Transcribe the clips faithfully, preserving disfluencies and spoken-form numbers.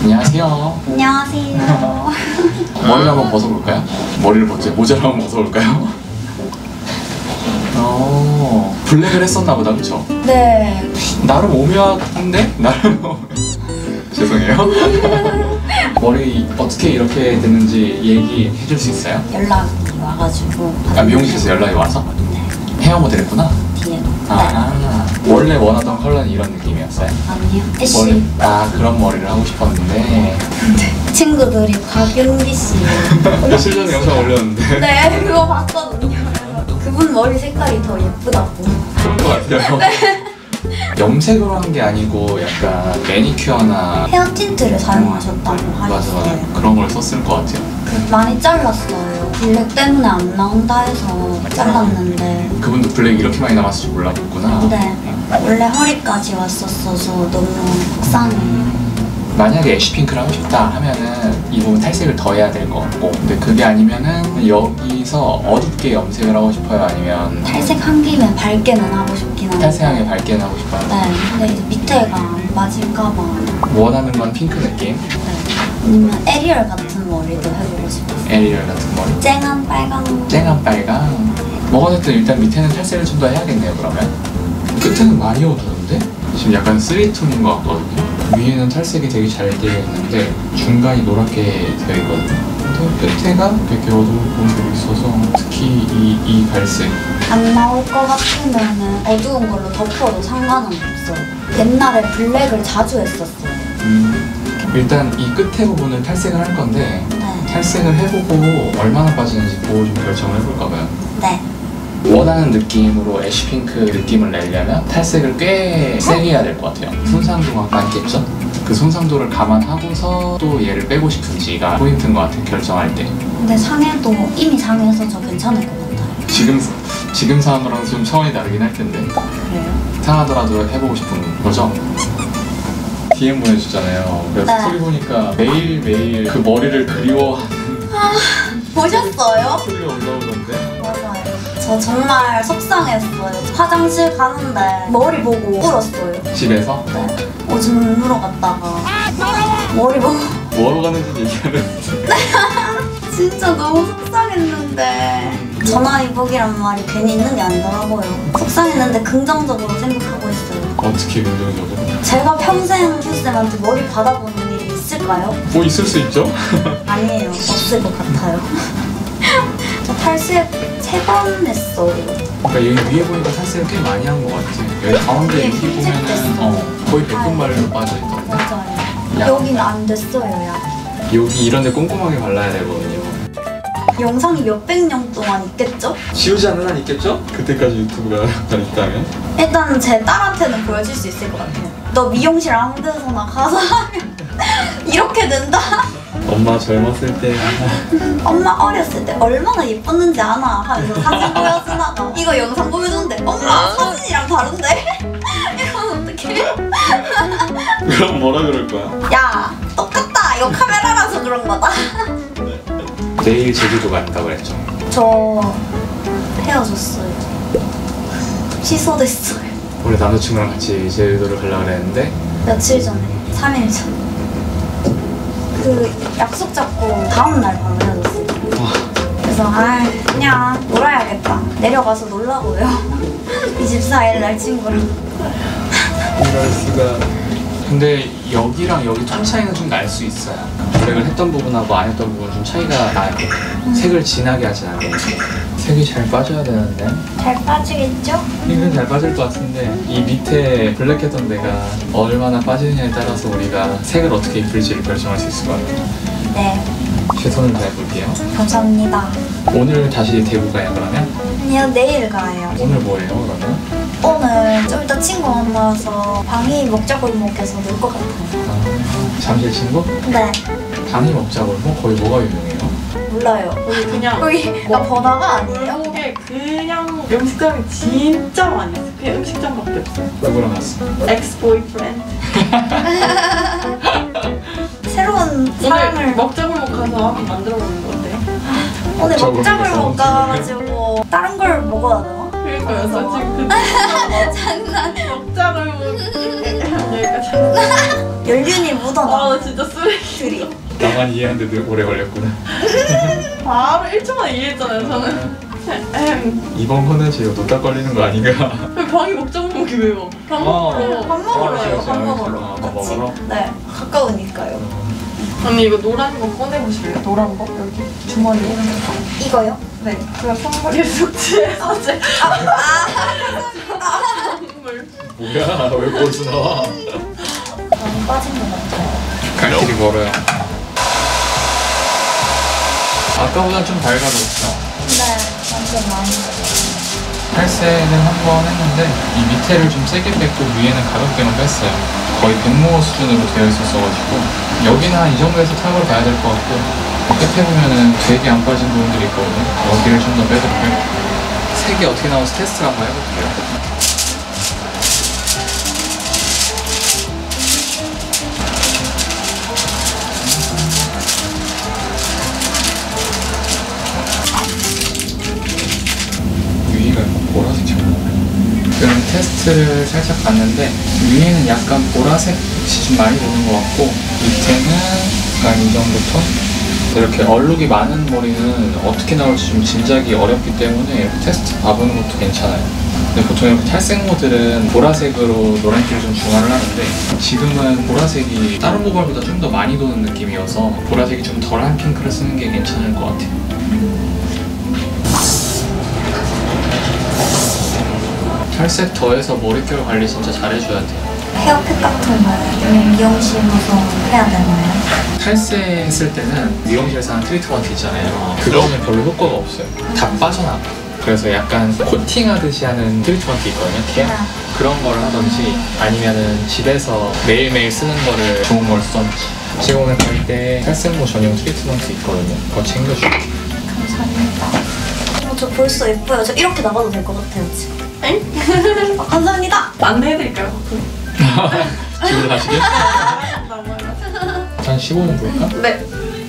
안녕하세요. 안녕하세요. 머리를 한번 벗어볼까요? 머리를 벗지 모자를 한번 벗어볼까요? 어, 블랙을 했었나 보다, 그쵸? 네. 나름 오묘한데? 나름 죄송해요. 머리 어떻게 이렇게 됐는지 얘기해 줄 수 있어요? 연락이 와가지고. 아, 미용실에서 연락이 와서? 네. 헤어 모델 했구나? 뒤에도. 아, 네. 원래 원하던 컬러는 이런 느낌이었어요? 아니요. 애쉬. 원래, 아, 그런 머리를 하고 싶었는데. 네. 친구들이 곽윤기 씨. 며칠 전에 영상 올렸는데. 네, 그거 봤거든요. 그분 머리 색깔이 더 예쁘다고. 그런 것 같아요. 네. 염색으로 한 게 아니고 약간 매니큐어나 헤어 틴트를 사용하셨다고 맞아, 맞아. 하셨어요. 그런 걸 썼을 것 같아요. 그 많이 잘랐어요. 블랙 때문에 안 나온다 해서 잘랐는데. 그분도 블랙 이렇게 많이 남았을 줄 몰랐구나. 네. 원래 허리까지 왔었어서 너무 속상해요. 만약에 애쉬핑크를 하고 싶다 하면은 이 부분 탈색을 더 해야 될 것 같고, 근데 그게 아니면은 여기서 어둡게 염색을 하고 싶어요? 아니면 탈색한 김에 밝게는 하고 싶긴 한데. 탈색하게 밝게는 하고 싶어요? 네. 근데 이제 밑에가 안 빠질까봐. 원하는 건 핑크 느낌? 네. 아니면 에리얼 같은 머리도 해보고 싶어요. 에리얼 같은 머리? 쨍한 빨강. 쨍한 빨강? 뭐가 됐든 일단 밑에는 탈색을 좀 더 해야겠네요, 그러면. 끝에는 많이 어두운데? 지금 약간 쓰리톤인 것 같거든요. 위에는 탈색이 되게 잘 되어 있는데 중간이 노랗게 되어 있거든요. 근데 끝에가 되게 어두운 부분들이 있어서 특히 이, 이 갈색. 안 나올 것 같으면 어두운 걸로 덮어도 상관은 없어요. 옛날에 블랙을 자주 했었어요. 음, 일단 이 끝에 부분을 탈색을 할 건데 네. 탈색을 해보고 얼마나 빠지는지 보고 좀 결정을 해볼까 봐요. 네. 원하는 느낌으로 애쉬핑크 느낌을 내려면 탈색을 꽤 세게 해야 될 것 같아요. 손상도가 많겠죠? 그 손상도를 감안하고서 또 얘를 빼고 싶은지가 포인트인 것 같아요, 결정할 때. 근데 상해도 이미 상해서 저 괜찮을 것 같아요. 지금, 지금 상황이랑 좀 차원이 다르긴 할 텐데 그래요? 상하더라도 해보고 싶은 거죠? 디엠 보내주잖아요. 그래서 네. 스토리 보니까 매일매일 그 머리를 그리워하는 아, 보셨어요? 스토리가 올라오던데. 맞아요. 저 정말 속상했어요. 화장실 가는데 머리 보고 울었어요. 집에서? 네. 오줌 누러 갔다가 머리 보고 뭐하러 가는지 얘기하는. 진짜 너무 속상했는데 전화위복이란 말이 괜히 있는 게 아니더라고요. 속상했는데 긍정적으로 생각하고 있어요. 어떻게 긍정적으로? 제가 평생 휴쌤한테 머리 받아보는 일이 있을까요? 뭐 있을 수 있죠? 아니에요. 없을 것 같아요. 저 탈색 세 번 했어요. 그러니까 여기 위에 보니까 탈색을 꽤 많이 한 것 같아. 여기 가운데 위에 여기 보면은 흰색 어, 거의 백분발로 빠져있던데. 맞아요. 야. 여기는 안 됐어요, 야. 여기 이런 데 꼼꼼하게 발라야 되거든요. 영상이 몇백 년 동안 있겠죠? 지우지 않는 한 있겠죠? 그때까지 유튜브가 있다면? 일단 제 딸한테는 보여줄 수 있을 것 같아요. 너 미용실 아무 데서나 가서 하면 이렇게 된다? 엄마 젊었을 때 엄마 어렸을 때 얼마나 예뻤는지 아나 하면서 사진 보여주다가 이거 영상 보여줬는데 엄마 사진이랑 다른데? 이러면 어떡해? 그럼 뭐라 그럴 거야? 야 똑같다 이거 카메라라서 그런 거다. 내일 제주도 간다고 그랬죠? 저 헤어졌어요. 취소됐어요. 원래 남자친구랑 같이 제주도를 가려고 그랬는데 며칠 전에 삼 일 전. 그 약속 잡고 다음날 바로 헤어졌어요. 그래서 아 그냥 놀아야겠다. 내려가서 놀라고요. 이십사 일 날 친구랑. 이럴 수가. 근데 여기랑 여기 톤 차이는 좀 날 수 있어요. 블랙을 했던 부분하고 안 했던 부분은 좀 차이가 나요. 음. 색을 진하게 하진 않아요. 색이 잘 빠져야 되는데 잘 빠지겠죠? 이건 잘 빠질 것 같은데 이 밑에 블랙했던 데가 얼마나 빠지느냐에 따라서 우리가 색을 어떻게 입을지를 결정할 수 있을 것 같아요. 네. 최선을 다해볼게요. 감사합니다. 오늘 다시 대구 가요 그러면? 아니요 내일 가요. 오늘 뭐예요 그러면? 오늘 좀 이따 친구 만나서 방이 먹자골목에서 놀 것 같아요. 아, 잠실 친구? 네. 방이 먹자골목? 거기 뭐가 유명해요? 몰라요. 여기 그냥 여기 나 번화가 아니에요? 한국에 그냥 음식점이 진짜 많이 있어. 그냥 음식점밖에 없어요. 누구랑 갔어? 엑스 보이프렌드. 새로운 오늘 사람을 먹자골목 가서 한번 만들어보는 거 어때요? 오늘 먹자골목에서 먹자골목 가가지고 다른 걸 먹어야 되나? 그러니까요. 저 지금 그 장난. 먹자골목 여기가 잘했어. 연륜이 묻어나. 아, 나 진짜 쓰레기. 둘이. 나만 이해하는데 오래 걸렸구나. 바로 일 초 만에 이해했잖아요, 저는. 엠. 이번 거는 제가 노딱 걸리는 거 아닌가? 왜 방이 목적목이 왜요? 밥 어. 먹으러. 밥 먹으러 그렇지, 와요. 그렇지. 밥 아, 먹으러. 밥 같이. 먹으러? 네. 가까우니까요. 언니 이거 노란 거 꺼내보실래요? 노란 거? 여기 주머니에. 이거요? 네. 그냥 선물이 숙취해서 제 선물. 뭐야? 왜 거기서 나와? 너무 빠진 것 같아요. 갈 길이 멀어요. 아까보다 좀 밝아졌죠? 네. 완전 많이. 탈색은 한 번 했는데 이 밑에를 좀 세게 뺐고 위에는 가볍게만 뺐어요. 거의 백모어 수준으로 되어 있었어가지고 여기는 한 이 정도에서 탑으로 가야 될 것 같고 끝에 보면은 되게 안 빠진 부분들이 있거든요. 여기를 좀 더 빼볼게요. 색이 어떻게 나오는지 테스트를 한번 해볼게요. 위가 보라색처럼 그럼 테스트를 살짝 봤는데 위에는 약간 보라색이 좀 많이 도는 것 같고 밑에는 약간 이 정도 톤? 이렇게 얼룩이 많은 머리는 어떻게 나올지 좀 짐작이 어렵기 때문에 이렇게 테스트 봐보는 것도 괜찮아요. 근데 보통 이렇게 탈색 모델은 보라색으로 노란기를 좀 중화를 하는데 지금은 보라색이 다른 모발보다 좀 더 많이 도는 느낌이어서 보라색이 좀 덜한 핑크를 쓰는 게 괜찮을 것 같아요. 탈색 더해서 머릿결 관리 진짜 잘해줘야 돼요. 헤어팩 같은 거는 미용실 가서 해야 되나요? 탈색했을 때는 미용실에서 하는 트리트먼트 있잖아요. 그거는 별로 효과가 없어요. 다 빠져나가. 그래서 약간 코팅하듯이 하는 트리트먼트 있거든요. 케어? 네. 그런 거를 하던지 아니면은 집에서 매일매일 쓰는 거를 좋은 걸 쓰던지. 제가 오늘 갈 때 탈색모 전용 트리트먼트 있거든요. 그거 챙겨줄게요. 감사합니다. 어, 저 벌써 예뻐요. 저 이렇게 나가도 될 것 같아요, 지금. 엥? 아, 감사합니다. 안내해드릴까요? 집으로 가시게? 한 십오 분 볼까? 네.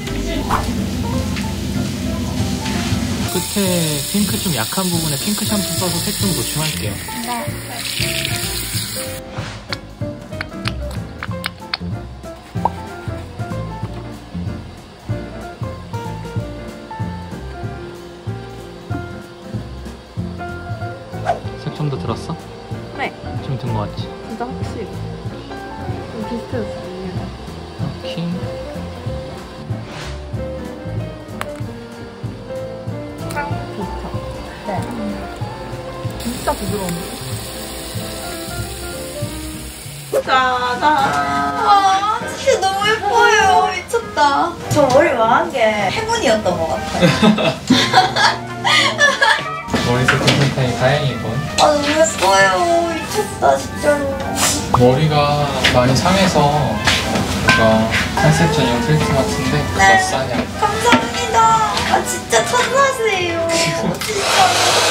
끝에 핑크 좀 약한 부분에 핑크 샴푸 써서 색 좀 보충할게요. 네. 색 좀 더 들었어? 네. 좀 든 거 같지? 진짜 확실히. 좀 비슷해졌어요. 오케이. 좋다. 네. 진짜 부드러운데? 짜잔! 와, 진짜 너무 예뻐요. 미쳤다. 저 머리 망한 게 행운이었던 것 같아요. 머리색 컨텐츠이 다행이군. 아, 너무 예뻐요. 미쳤다, 진짜로. 머리가 많이 상해서 이거 탈색 전용 트리트먼트인데 그거 네. 싸냐? 감사합니다. 아, 진짜 천사세요. 진짜.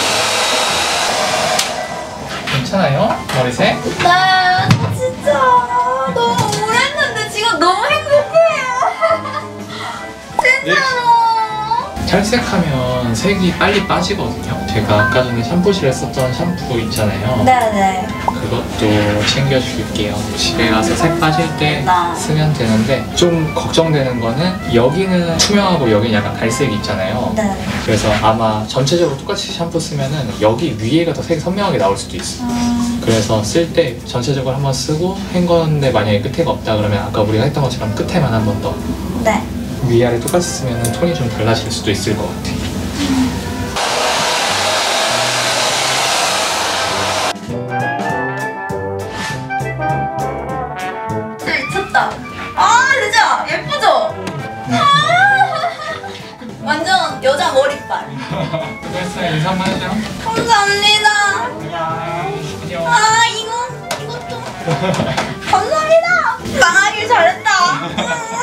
괜찮아요? 머리색? 네, 진짜. 너무 오래 했는데 지금 너무 행복해요. 진짜로. 탈색하면 색이 빨리 빠지거든요. 제가 아까 전에 샴푸실에 썼던 샴푸 있잖아요. 네네. 그것도 챙겨줄게요. 집에 가서 색 빠질 때 나. 쓰면 되는데 좀 걱정되는 거는 여기는 투명하고 여기는 약간 갈색이 있잖아요. 네. 그래서 아마 전체적으로 똑같이 샴푸 쓰면은 여기 위에가 더 색이 선명하게 나올 수도 있어요. 음, 그래서 쓸 때 전체적으로 한번 쓰고 한 건데 만약에 끝에가 없다 그러면 아까 우리가 했던 것처럼 끝에만 한 번 더 네. 위아래 똑같이 쓰면 톤이 좀 달라질 수도 있을 것 같아. 진짜 미쳤다. 아, 진짜 예쁘죠? 아, 완전 여자 머리빨. 수고했어요. 인사 한번 해줘. 감사합니다. 안녕. 아, 이거, 이것도. 감사합니다. 망하길 잘했다.